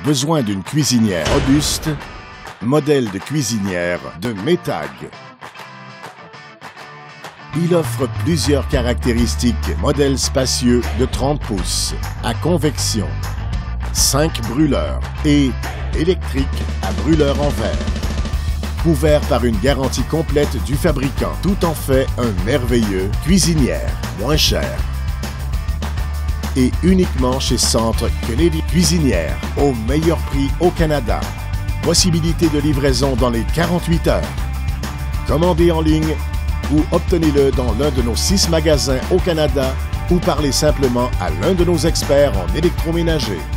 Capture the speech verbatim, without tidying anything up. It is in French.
Besoin d'une cuisinière robuste? Modèle de cuisinière de Metag. Il offre plusieurs caractéristiques. Modèle spacieux de trente pouces, à convection, cinq brûleurs et électrique à brûleur en verre. Couvert par une garantie complète du fabricant. Tout en fait un merveilleux cuisinière, moins cher. Et uniquement chez Centre Kennedy Cuisinière, au meilleur prix au Canada. Possibilité de livraison dans les quarante-huit heures. Commandez en ligne ou obtenez-le dans l'un de nos six magasins au Canada ou parlez simplement à l'un de nos experts en électroménager.